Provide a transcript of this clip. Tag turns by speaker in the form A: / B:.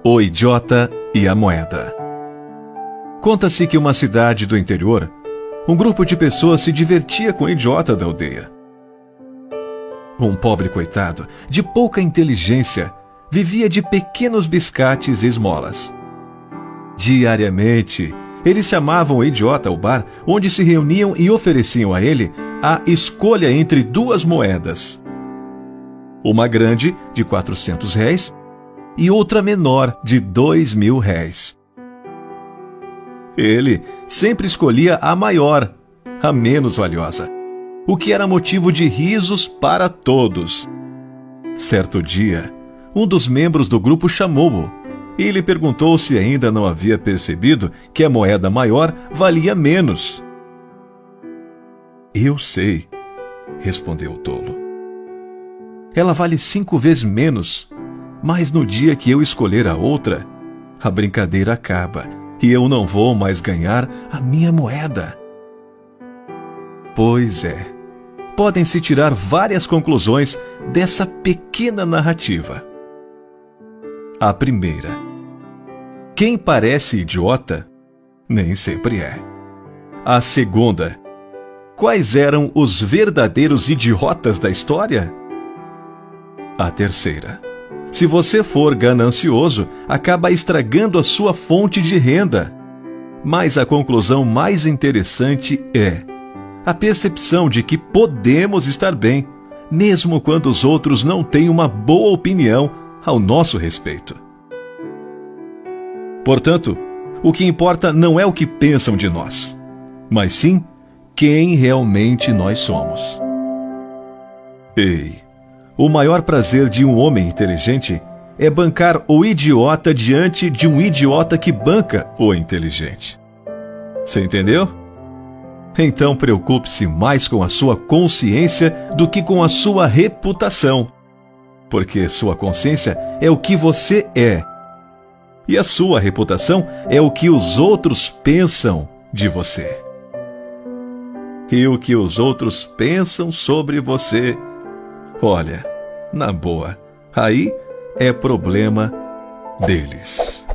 A: O idiota e a moeda. Conta-se que em uma cidade do interior, um grupo de pessoas se divertia com o idiota da aldeia. Um pobre coitado, de pouca inteligência, vivia de pequenos biscates e esmolas. Diariamente, eles chamavam o idiota ao bar, onde se reuniam e ofereciam a ele a escolha entre duas moedas. Uma grande, de R$ 400, e outra menor, de R$ 2.000. Ele sempre escolhia a maior, a menos valiosa, o que era motivo de risos para todos. Certo dia, um dos membros do grupo chamou-o e lhe perguntou se ainda não havia percebido que a moeda maior valia menos. "Eu sei", respondeu o tolo. "Ela vale 5 vezes menos, mas no dia que eu escolher a outra, a brincadeira acaba e eu não vou mais ganhar a minha moeda." Pois é, podem-se tirar várias conclusões dessa pequena narrativa. A primeira: quem parece idiota, nem sempre é. A segunda: quais eram os verdadeiros idiotas da história? A terceira: se você for ganancioso, acaba estragando a sua fonte de renda. Mas a conclusão mais interessante é a percepção de que podemos estar bem, mesmo quando os outros não têm uma boa opinião ao nosso respeito. Portanto, o que importa não é o que pensam de nós, mas sim quem realmente nós somos. Ei, o maior prazer de um homem inteligente é bancar o idiota diante de um idiota que banca o inteligente. Você entendeu? Então preocupe-se mais com a sua consciência do que com a sua reputação, porque sua consciência é o que você é, e a sua reputação é o que os outros pensam de você. E o que os outros pensam sobre você, olha, na boa, aí é problema deles.